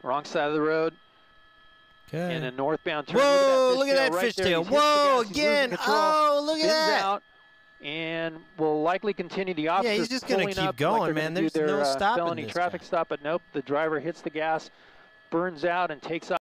Wrong side of the road. Okay. In a northbound turn. Whoa, look at that right fishtail. There. Whoa, again. Oh, look at that. Out and will likely continue the officer. Yeah, he's just going to keep going, like man. There's no stopping felony this traffic guy. stop, but nope, the driver hits the gas, burns out, and takes off.